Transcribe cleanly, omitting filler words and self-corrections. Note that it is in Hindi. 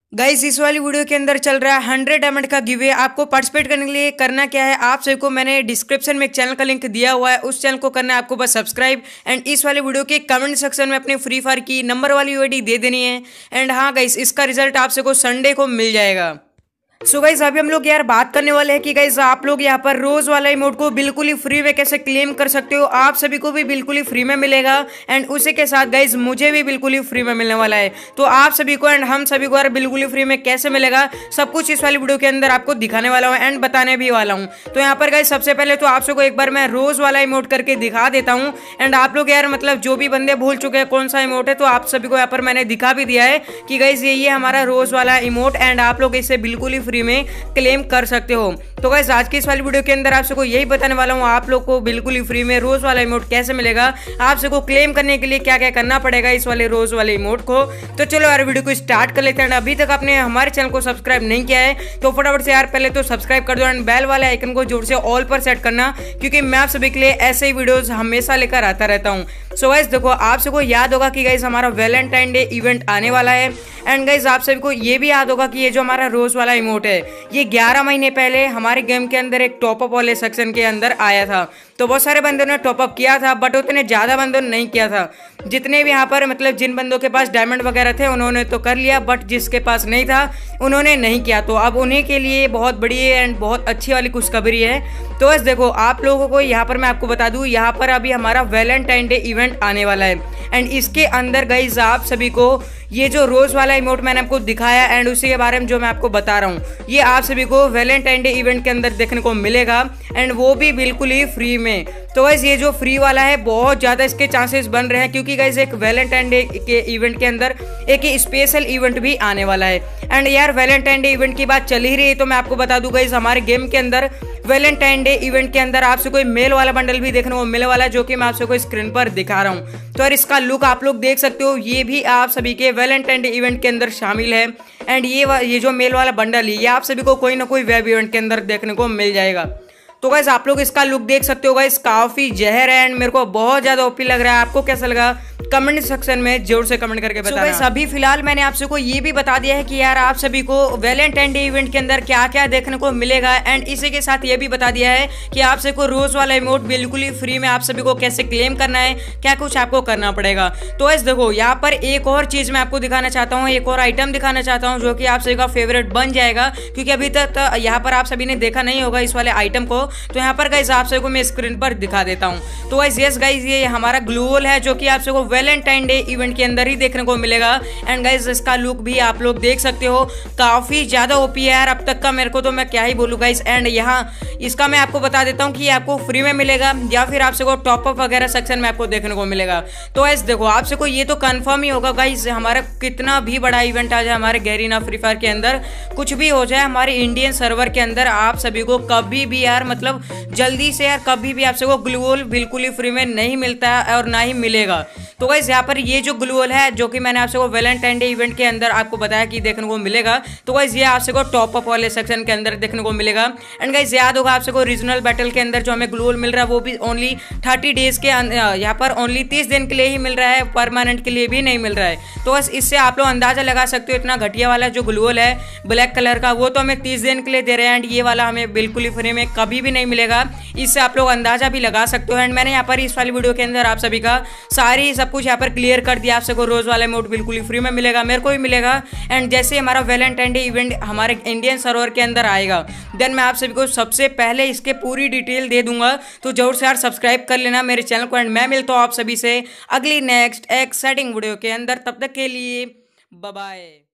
गाइस इस वाली वीडियो के अंदर चल रहा है 100 डायमंड का गिवे। आपको पार्टिसिपेट करने के लिए करना क्या है, आप सभी को मैंने डिस्क्रिप्शन में एक चैनल का लिंक दिया हुआ है, उस चैनल को करना है आपको बस सब्सक्राइब। एंड इस वाली वीडियो के कमेंट सेक्शन में अपने फ्री फायर की नंबर वाली यूआईडी दे देनी है। एंड हाँ गाइस, इसका रिजल्ट आप सभी को संडे को मिल जाएगा। सो गाइज अभी हम लोग यार बात करने वाले हैं कि गाइज आप लोग यहाँ पर रोज वाला इमोट को बिल्कुल ही फ्री में कैसे क्लेम कर सकते हो। आप सभी को भी बिल्कुल ही फ्री में मिलेगा एंड उसी के साथ गाइज मुझे भी बिल्कुल ही फ्री में मिलने वाला है। तो आप सभी को एंड हम सभी को यार बिल्कुल ही फ्री में कैसे मिलेगा, सब कुछ इस वाली वीडियो के अंदर आपको दिखाने वाला हूँ एंड बताने भी वाला हूँ। तो यहाँ पर गाइज सबसे पहले तो आप सबको एक बार मैं रोज वाला इमोट करके दिखा देता हूँ। एंड आप लोग यार मतलब जो भी बंदे भूल चुके हैं कौन सा इमोट है, तो आप सभी को यहाँ पर मैंने दिखा भी दिया है कि गाइज ये हमारा रोज वाला इमोट एंड आप लोग इसे बिल्कुल ही फ्री में क्लेम कर सकते हो। तो गाइस आज की इस वाली वीडियो के अंदर आप सबको यही बताने वाला हूँ, आप लोग को बिल्कुल ही फ्री में रोज वाला इमोट कैसे मिलेगा, आप सबको क्लेम करने के लिए क्या क्या करना पड़ेगा इस वाले रोज वाले इमोट को। तो चलो यार वीडियो को स्टार्ट कर लेते हैं। अभी तक आपने हमारे चैनल को सब्सक्राइब नहीं किया है तो फटाफट से यार पहले तो सब्सक्राइब कर दो एंड बेल वाले आइकन को जोर से ऑल पर सेट करना, क्योंकि मैं आप सभी के लिए ऐसे ही वीडियोस हमेशा लेकर आता रहता हूँ। सो गाइस देखो, आप सबको याद होगा कि गाइस हमारा वैलेंटाइन डे इवेंट आने वाला है एंड गाइस आप सभी को ये भी याद होगा कि ये जो हमारा रोज वाला इमोट है ये 11 महीने पहले हमारे गेम के अंदर एक टॉपअप वाले सेक्शन के अंदर आया था। तो बहुत सारे बंदों ने टॉपअप किया था बट उतने ज़्यादा बंदों ने नहीं किया था। जितने भी यहाँ पर मतलब जिन बंदों के पास डायमंड वगैरह थे उन्होंने तो कर लिया, बट जिसके पास नहीं था उन्होंने नहीं किया। तो अब उन्हीं के लिए बहुत बड़ी एंड बहुत अच्छी वाली खुशखबरी है। तो बस देखो आप लोगों को यहाँ पर मैं आपको बता दूँ, यहाँ पर अभी हमारा वैलेंटाइन डे इवेंट आने वाला है एंड इसके अंदर गाइस आप सभी को ये जो रोज वाला इमोट मैंने आपको दिखाया एंड उसी के बारे में जो मैं आपको बता रहा हूँ ये आप सभी को वैलेंटाइन डे इवेंट के अंदर देखने को मिलेगा एंड वो भी बिल्कुल ही फ्री में। तो गाइस ये जो फ्री वाला है बहुत ज़्यादा इसके चांसेस बन रहे हैं, क्योंकि गाइस एक वैलेंटाइन डे के इवेंट के अंदर एक स्पेशल इवेंट भी आने वाला है। एंड यार वैलेंटाइन डे इवेंट की बात चल ही रही है तो मैं आपको बता दूँ गाइस हमारे गेम के अंदर वैलेंटाइन डे इवेंट के अंदर आपसे कोई मेल वाला बंडल भी देखने को मिलने वाला है, जो कि मैं आपसे कोई स्क्रीन पर दिखा रहा हूँ। तो यार इसका लुक आप लोग देख सकते हो, ये भी आप सभी के वैलेंटाइन डे इवेंट के अंदर शामिल है एंड ये जो मेल वाला बंडल है ये आप सभी को कोई ना कोई वेब इवेंट के अंदर देखने को मिल जाएगा। तो गाइस आप लोग इसका लुक देख सकते हो गाइस, काफी जहर है एंड मेरे को बहुत ज्यादा ओपी लग रहा है। आपको कैसा लगा कमेंट सेक्शन में जोर से कमेंट करके बताना। गाइस अभी फिलहाल मैंने आप सबको ये भी बता दिया है कि यार आप सभी को वैलेंटाइन डे इवेंट के अंदर क्या क्या देखने को मिलेगा एंड इसी के साथ ये भी बता दिया है कि आप सभी को रोज वाला इमोट बिल्कुल ही फ्री में आप सभी को कैसे क्लेम करना है, क्या कुछ आपको करना पड़ेगा। तो गाइस देखो यहाँ पर एक और चीज मैं आपको दिखाना चाहता हूँ, एक और आइटम दिखाना चाहता हूँ जो कि आप सभी का फेवरेट बन जाएगा, क्योंकि अभी तक यहाँ पर आप सभी ने देखा नहीं होगा इस वाले आइटम को। तो यहाँ पर गाइस आप सभी को मैं स्क्रीन पर दिखा देता हूँ। तो गाइस यस गाइस ये हमारा ग्लू वॉल है जो कि आप सभी को वैलेंटाइन डे इवेंट के अंदर ही देखने को मिलेगा एंड गाइस इसका लुक भी आप लोग देख सकते हो, काफी ज्यादा ओपी है यार अब तक का, मेरे को तो मैं क्या ही बोलूं गाइस। एंड यहाँ इसका मैं आपको बता देता हूँ कि आपको फ्री में मिलेगा या फिर आपसे को टॉपअप वगैरह सेक्शन में आपको देखने को मिलेगा। तो गाइस देखो आपसे को ये तो कंफर्म ही होगा गाइस, हमारा कितना भी बड़ा इवेंट आ जाए हमारे गैरीना फ्री फायर के अंदर, कुछ भी हो जाए हमारे इंडियन सर्वर के अंदर, आप सभी को कभी भी यार मतलब जल्दी से यार कभी भी आप सबको ग्लू वॉल बिल्कुल ही फ्री में नहीं मिलता है और ना ही मिलेगा। तो गाइस यहाँ पर ये जो ग्लू वॉल है जो कि मैंने आपसे को वैलेंटाइन डे इवेंट के अंदर आपको बताया कि देखने को मिलेगा, तो गाइस ये आपसे को टॉप अप वाले सेक्शन के अंदर देखने को मिलेगा। एंड गाइस याद होगा आपसे को रीजनल बैटल के अंदर जो हमें ग्लू वॉल मिल रहा है वो भी ओनली 30 डेज के यहाँ पर ओनली 30 दिन के लिए ही मिल रहा है, परमानेंट के लिए भी नहीं मिल रहा है। तो बस इससे आप लोग अंदाजा लगा सकते हो इतना घटिया वाला जो ग्लू वॉल है ब्लैक कलर का वो तो हमें 30 दिन के लिए दे रहे हैं एंड ये वाला हमें बिल्कुल ही फ्री में कभी भी नहीं मिलेगा, इससे आप लोग अंदाजा भी लगा सकते हो। एंड मैंने यहाँ पर इस वाली वीडियो के अंदर आप सभी का सारी सब कुछ यहाँ पर क्लियर कर दिया, आप सबको रोज वाला इमोट बिल्कुल ही फ्री में मिलेगा, मेरे को भी मिलेगा। एंड जैसे हमारा वैलेंटाइन डे इवेंट हमारे इंडियन सर्वर के अंदर आएगा देन मैं आप सभी को सबसे पहले इसके पूरी डिटेल दे दूंगा। तो जरूर से यार सब्सक्राइब कर लेना मेरे चैनल को एंड मैं मिलता हूँ आप सभी से अगली नेक्स्ट एक्साइटिंग वीडियो के अंदर, तब तक के लिए बाय बाय।